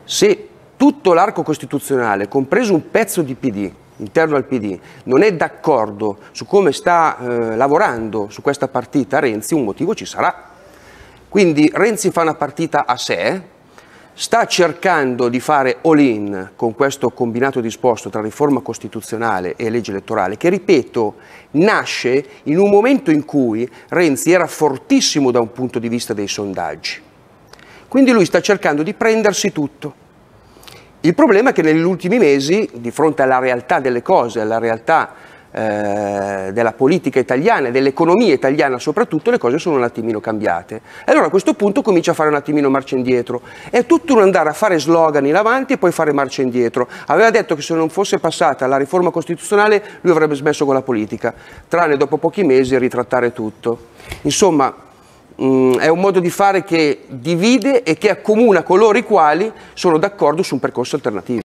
Se tutto l'arco costituzionale, compreso un pezzo di PD, interno al PD, non è d'accordo su come sta lavorando su questa partita Renzi, un motivo ci sarà. Quindi Renzi fa una partita a sé, sta cercando di fare all-in con questo combinato disposto tra riforma costituzionale e legge elettorale, che, ripeto, nasce in un momento in cui Renzi era fortissimo da un punto di vista dei sondaggi. Quindi lui sta cercando di prendersi tutto. Il problema è che negli ultimi mesi, di fronte alla realtà delle cose, alla realtà della politica italiana e dell'economia italiana soprattutto, le cose sono un attimino cambiate. E allora a questo punto comincia a fare un attimino marcia indietro. È tutto un andare a fare slogan in avanti e poi fare marcia indietro. Aveva detto che se non fosse passata la riforma costituzionale lui avrebbe smesso con la politica, tranne dopo pochi mesi ritrattare tutto. Insomma, è un modo di fare che divide e che accomuna coloro i quali sono d'accordo su un percorso alternativo.